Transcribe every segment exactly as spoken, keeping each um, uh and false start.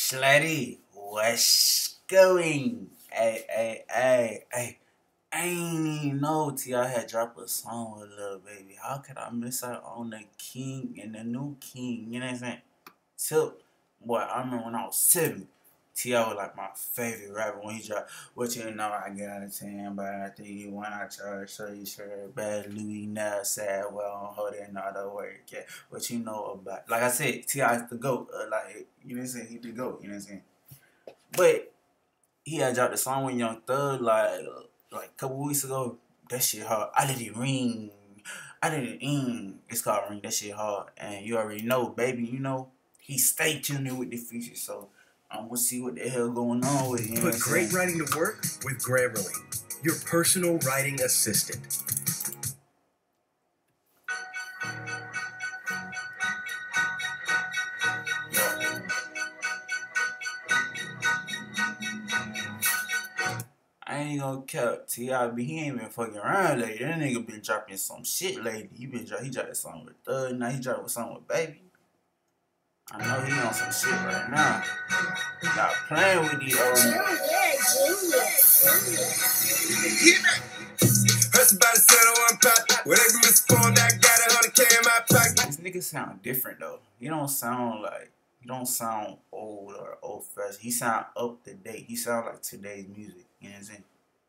Slatty, what's going? Hey, hey, hey, hey. I ain't even know T I had dropped a song with Lil Baby. How could I miss out on the king and the new king? You know what I'm saying? Tip, boy, I remember when I was seven, T I was like my favorite rapper when he dropped. What you know, I get out of ten, but I think you when I charge, so you sure bad Louis now sad, well, hold it, not a word, yeah. What you know about, like I said, T I is the GOAT, uh, like, you know what I'm saying? He the GOAT, you know what I'm saying? But he had dropped a song with Young Thug, like, like a couple weeks ago. That shit hard. I let it ring. I let it in. It's called Ring. That shit hard. And you already know, baby, you know, he stay tuning with the features. So I'm gonna see what the hell going on with him. Put great writing to work with Grammarly, your personal writing assistant. I ain't gonna cap T I B. He ain't been fucking around lately. That nigga been dropping some shit lately. He been he dropped a song with Thug. Now he dropped a song with Baby. I know he on some shit right now. Not playing with these old niggas. This nigga sound different though. He don't sound like he don't sound old or old fashioned. He sound up to date. He sound like today's music. You know what I'm saying?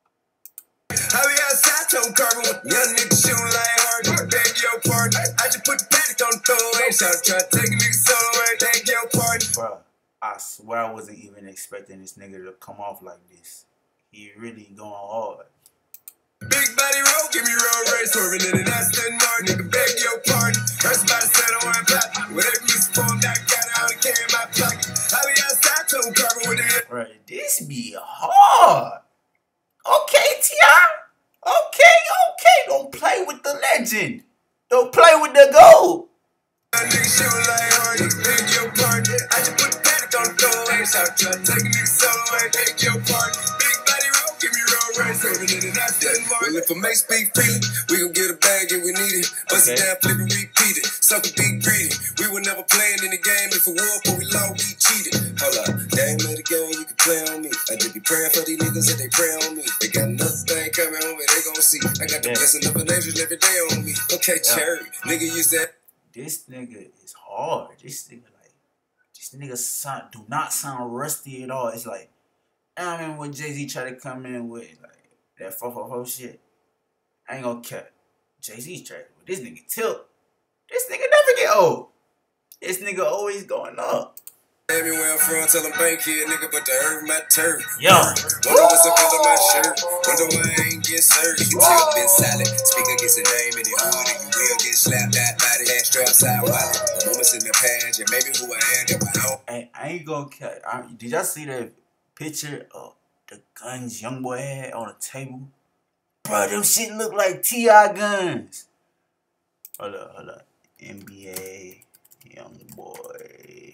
I be outside, told carbon with young niggas shooting like hard. Beg your pardon. I just put the paddock on the throwaway. Shout try to take a nigga solo away. Beg your pardon. Bro, I swear I wasn't even expecting this nigga to come off like this. He really going hard. Big body roll, give me roll race, swerving in an Aston Martin. Nigga, beg your pardon. First body said I want pop. Whatever you formed, I got it, I don't carry in my pocket. I be outside, told carbon with the bro, this be hard. Okay, T I. Okay, okay. Don't play with the legend. Don't play with the GOAT. nigga shooting like hard. Beg your pardon. I just put the paddock on the throwaway. Shout try to take a nigga solo away. Beg your pardon. Big body roll, give me roll race, swerving in an Aston Martin. Well, if I make speak freely, we gon' get a bag if we need it. Bust it down, flip and repeat it. Sucker be greedy. We were never playing in the game. If it was, but we lost, we cheated. Hold up, they ain't made a game, you can play on me. I just be praying for these niggas that they pray on me. They got another thing coming home and they gon' see. I got the Yeah. blessing of an angel every day on me. Okay, Yeah. cherry, nigga use that. This nigga is hard. This nigga like, this nigga sound, do not sound rusty at all. It's like, I mean, when Jay-Z tried to come in with like that four four four shit, I ain't gonna cap. Jay-Z tried with this nigga Tilt. This nigga never get old. This nigga always going up. Everywhere I'm from, tell them bank here, nigga, but the herb my turf. Yo. Wonder what's up under my shirt. Wonder why I ain't get served. You tell been silent. Speak against the name in the hood, and you will get slapped out by the head straps out wallet. The moments in the past, and maybe who I am, that my own. Hey, I ain't gonna cap. I, did y'all see that picture of the guns young boy had on the table? Bro, them shit look like T I guns. Hold up, hold up. N B A young boy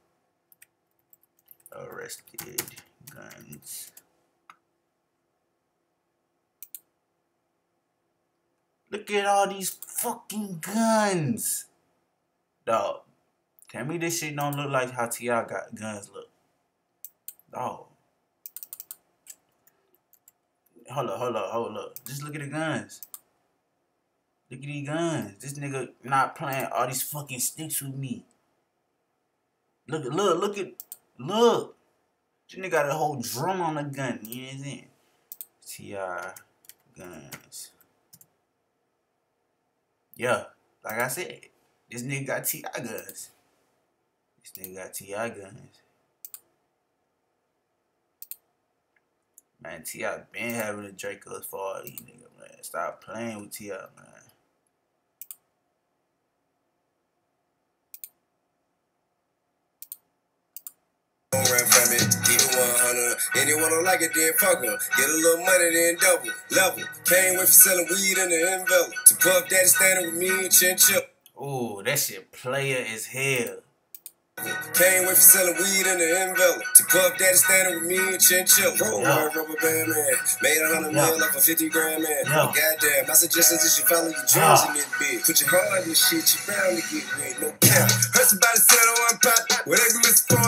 arrested guns. Look at all these fucking guns. Dog, tell me this shit don't look like how T I got guns look. Dog. Hold up, hold up, hold up. Just look at the guns. Look at these guns. This nigga not playing all these fucking sticks with me. Look, look, look at, look. This nigga got a whole drum on the gun. You know what I'm saying? T I guns. Yeah, like I said, this nigga got T I guns. This nigga got T I guns. Man, T I been having a Dracos for all these niggas, man. Stop playing with T I, man. Run from it, keep it one hundred. Anyone don't like it, then fuck em. Get a little money, then double. Level. Can't wait for selling weed in the envelope. To Puff Daddy standing with me and Chin Chip. Ooh, that shit player as hell. Can't wait for selling weed in the envelope. To Puff Daddy standing with me and Chin Chip. Roll Yeah. hard rubber band man. Made a hundred Yeah. mil off a fifty grand man. Yeah. Goddamn, my suggestion is you follow your dreams Yeah. in this bitch. Put your heart in this shit, you bound to get rid. No cap. Heard somebody said I want pop. Whatever misformed, I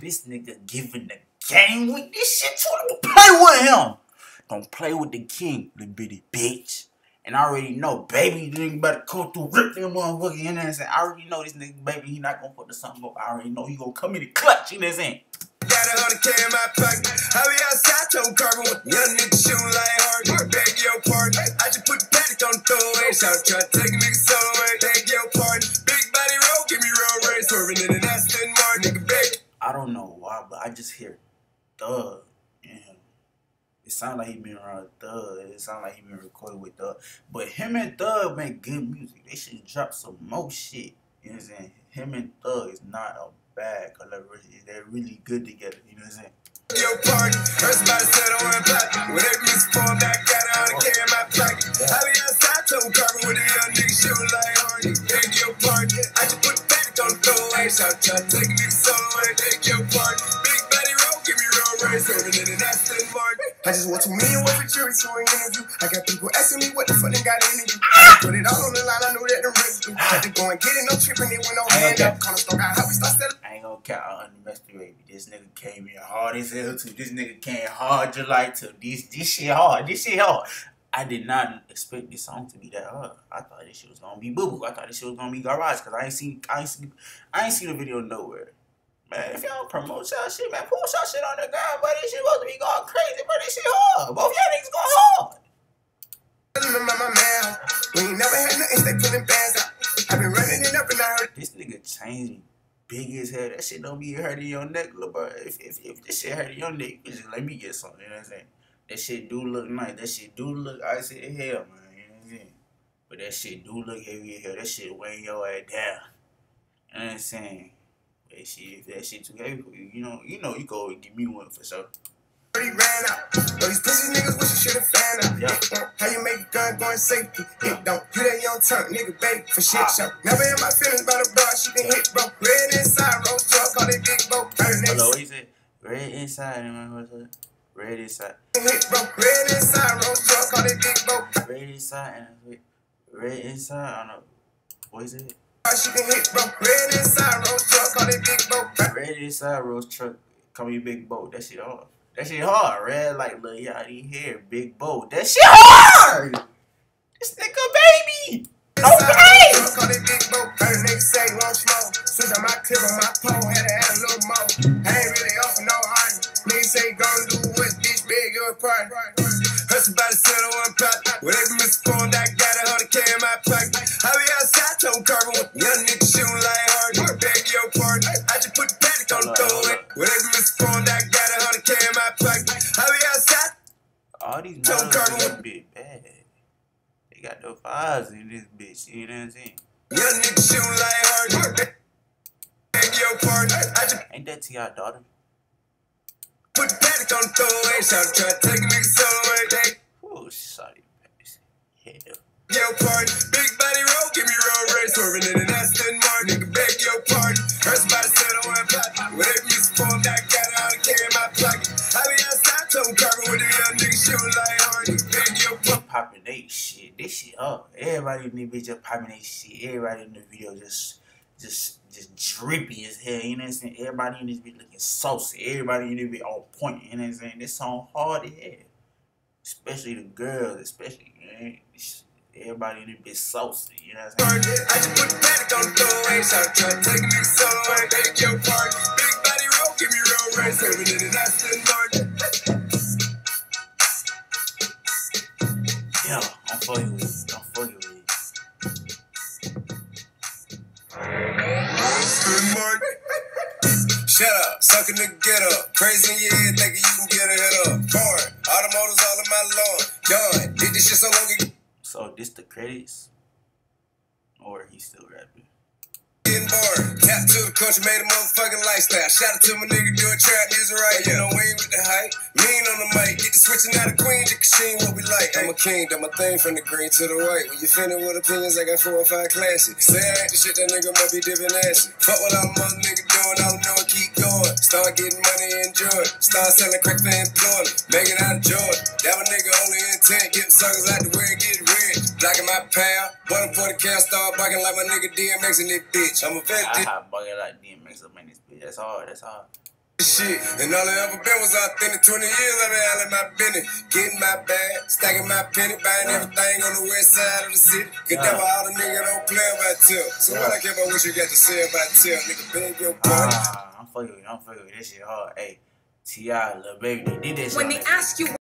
this nigga giving the game with this shit too. Don't play with him. Don't play with the king, little bitty bitch. And I already know, baby, this nigga better come through, rip them motherfucker, you know what I'm saying? I already know this nigga, baby, he not gonna put the something up. I already know he gonna come in the clutch, you know what I'm saying? Got a hundred K in my pocket. I be outside, told carbon with young niggas shooting like hard. Beg your pardon. I just put the paddock on the throwaway. Shout try to take a nigga solo away. Beg your pardon. Big body roll, give me roll race. Swerving in an Aston Martin, nigga beg. I don't know why, but I just hear Thug in him. It sounds like he been around Thug. It sounds like he been recording with Thug. But him and Thug make good music. They should drop some more shit. You know what I'm saying? Him and Thug is not a bad collaboration. They're really good together. You know what I'm saying? Your party, first somebody said I want black. Whatever you form, I got a hundred K in my pocket. I be outside, told carbon with a young nigga shooting like Hardy. Beg your pardon. I just put the paddock on the throwaway. Shout try to take a nigga solo away. Beg your pardon. Big body roll, give me roll race. Swerving in an Aston Martin. I just want two million worth of jury to an interview. I got people asking me what the fuck they got in interview. I put it all on the line, I know that the rest do. Had to go and get it, no tripping, it went on hand up. Cornerstone got how we start selling. I ain't gonna count on the rest of the baby. This nigga came in hard as hell too. This nigga came hard July too. This this shit hard. This shit hard. I did not expect this song to be that hard. I thought this shit was gonna be boo boo. I thought this shit was gonna be garage because I ain't seen I ain't seen I ain't seen the video nowhere. Man, if y'all promote y'all shit, man, push y'all shit on the ground, but this shit supposed to be going crazy, but this shit hard. Both y'all niggas going hard. My man, we ain't never had nothing, stay pulling bands out. I been running it up and I heard this nigga changed me big as hell. That shit don't be hurting your neck, little bro. If, if, if this shit hurting your neck, just let me get something, you know what I'm saying? That shit do look nice. That shit do look icy as hell, man, you know what I'm saying? But that shit do look heavy as hell. That shit weighing your ass down. You know what I'm saying? That shit, if that shit too heavy for you, you know, you know, you go and give me one for sure. He ran out. But these pussy niggas wish you should've found out. Yeah. How you make a gun going safety? It don't. You that young turn, nigga, baby, for shit show. Never in my feelings about a broad, she can hit, bro. Red inside, rose truck, call it big bro. Hello, what you say? Red inside, red inside. Hit, bro. Red inside, rose truck, call it big bro. Red inside, and red inside, I don't know. What is it? She can hit, bro. Red inside, rose truck, call it big bro. Red inside, rose truck, call me big boat. That shit hard. That shit hard, red like Lil Yachty hair, big boat. That shit hard! This nigga baby! Okay! Call it big boat. Heard a nigga say long smoke. Switch on my clip on my pole, had to add a little more. I ain't really off for no honey. Niggas say gon' do what, bitch, big, your part. Heard somebody said I want pop. Whatever misformed, I got a hundred K in my pocket. I be outside, told carbon with young niggas shooting like hard. Beg your pardon. I just put the paddock on the throwaway. Whatever misformed, I got a hundred K in my pocket. I be outside. All these models is a bit bad. They got the vibes in this bitch, you know what I'm saying? Young niggas shooting like hard. Beg your pardon. I just ain't that T I daughter? put the paddock on the throwaway. Shout try to take a nigga solo away. Oh, sorry, baby. Hell. Your pardon. Big body roll, give me roll race. Swerving in an Aston Martin. Nigga, beg your pardon. Heard somebody said I want pop. Whatever misformed, I got a hundred K in my pocket. I be outside, told carbon with a young nigga shooting like Hardy. Beg your pardon. Popping they shit. This shit up. Everybody in the bitch just popping they shit. Everybody in the video just just just drippy as hell, you know what I'm saying? Everybody in this bitch looking saucy. Everybody in this bitch on point, you know what I'm saying? This song hard as hell. Especially the girls, especially, man. Everybody in this bitch saucy, you know what I'm saying? I just put the paddock on the throwaway. Shout try to take a nigga solo away. Beg your pardon. Big body roll, give me roll race. Swerving in an Aston Martin. Yeah, I'm fucking with it. I'm fucking with it. Aston Martin. Shut up, suck a nigga, get up. Crazy in your head, thinking you can get a head up. Foreign, automotors all in my lawn. Done, did this shit so long. So this the credits? Or he still rapping? Getting bored. Tap to the country, made a motherfucking lifestyle. Shout out to my nigga doing trap music right. You know, we ain't with the hype. Mean on the mic. Get the switching out of Queen, just she ain't what we like. I'm a king, done my thing from the green to the white. When you finna with opinions, I got four or five classics. Say I ain't the shit, that nigga must be dipping acid. Fuck what all mother nigga doing, all I know and keep going. Start getting money and enjoy it. Start selling crack for employment. Make it out of Jordan. That one nigga only intent, getting suckers out the way and get rich. Blocking my pal. Button for the cat, start barking like my nigga D M X in this bitch. I'm a vet. I bugging like D M X up in this bitch. That's hard, that's hard. shit. And all I ever been was authentic. twenty years I've been handling my business. Getting my bag, stacking my penny, buying Yeah. everything on the west side of the city. Cause Yeah. that why all the niggas don't play about tip. So Yeah. what I care about what you got to say about tip, nigga, beg your pardon. Ah, I'm fucking with you. I'm fucking with you. This shit hard. Hey, T I, Lil Baby, they did that shit. When on they that ask you